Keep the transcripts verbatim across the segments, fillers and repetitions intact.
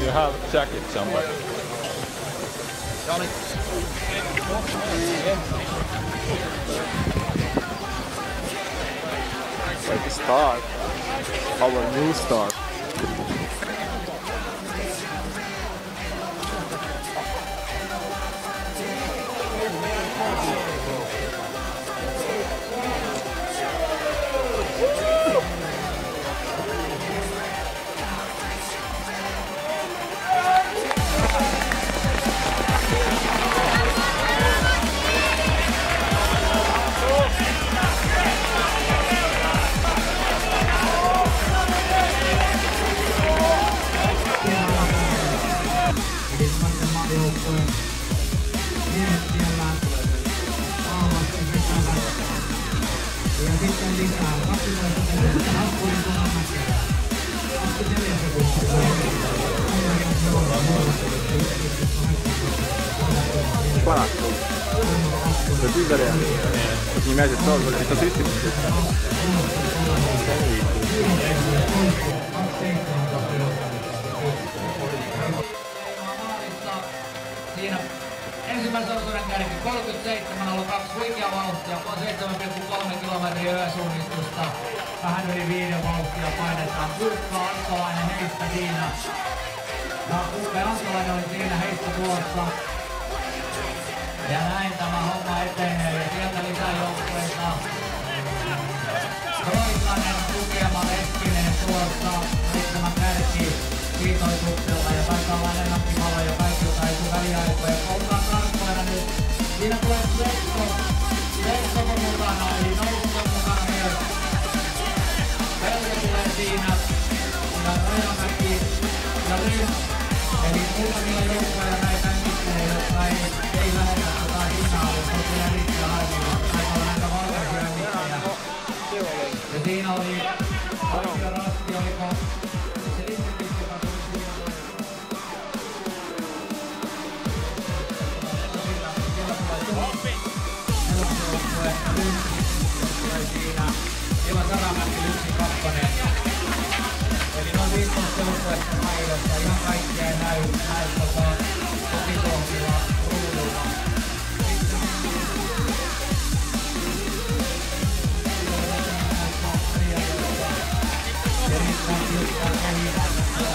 You have jacket somewhere. Like a star. Our new star. Parattu. Se on kyllä reaali. Jos nimeäiset se on, se on systeemisesti. Siinä ensimmäisen osuuden kärki kolmekymmentäseitsemän nolla kaksi huikea vauhtia, seitsemän pilkku kolme kilometriä yösuunnistusta. Vähän yli viiden vauhtia painetaan. Kurkka Antolainen heistä siinä. Ja Uppe Antolainen oli siinä heistä tuossa. Ja näin tämä homma etenee ja sieltä lisäjoukkueita. Roikanen, Tukema, Leskinen tuossa seitsemän kärki viitoituksella ja taitaa olla enemmänkin valoja kaikilta etuväliaikoja. Ollaan tarkkoina nyt. Siinä tulee Lekko. Lekko on mukana, eli Noukko on mukana myös. Pelko tulee siinä. Ja Rajamäki ja Ryn. Eli muutamilla joukkoilla näitä mitään, jotka ei, ei lähetä tätä hinnaa, jos on kyllä erittäin harvilla. Aika on näitä valtaisia mitään. Ja siinä oli Aukio Rasti, oliko se listepisti, joka tuli siinä. Siellä tulee nelosjoukkue, Lynssi tulee siinä. Eva Saramäki, Lynssi kakkonen. Eli noin viisitoista joukkuetta maidossa, ihan kaikkia ei näy, näy tota kotitohjilla ruudulla. Erittäin tiukkaa kehitystä.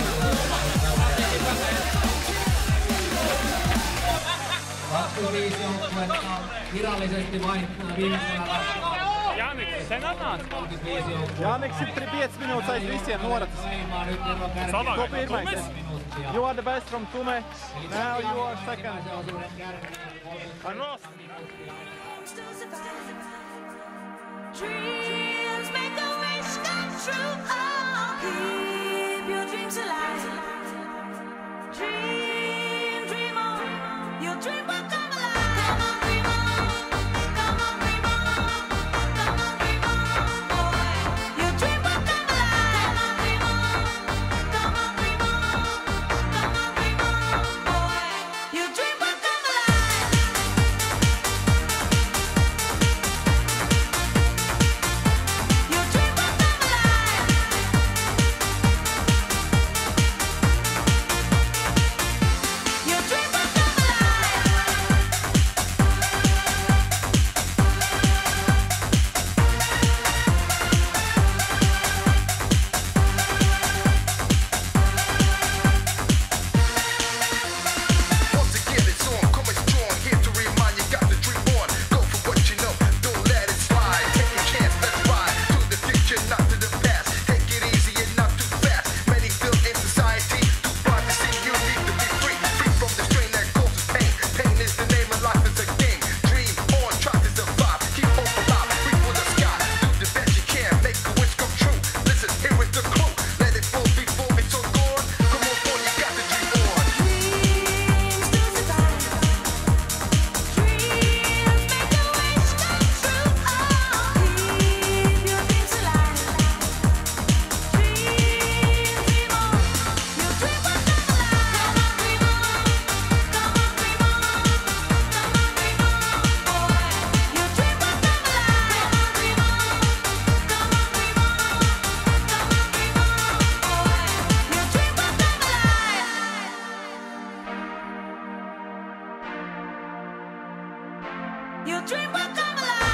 kaksikymmentäviisi joukkuetta virallisesti vain viimeisellä ratkaisulla. Janik, sen annat. Janik, sitten viisi minuuttia sais vissiä nuoret. Tumes? You are the best from Tume. Now you are second. Ross. Dreams make a wish come true. Oh, keep your dreams alive. Dream, dream on. Your dream will come alive. Come on, dream on. Come on, dream on. Come on, dream on, boy. Your dream will come alive. Come on, dream on. Come on, dream on. Come on, dream on, boy. Your dream will come alive. Your dream will come alive. Your dream will come alive.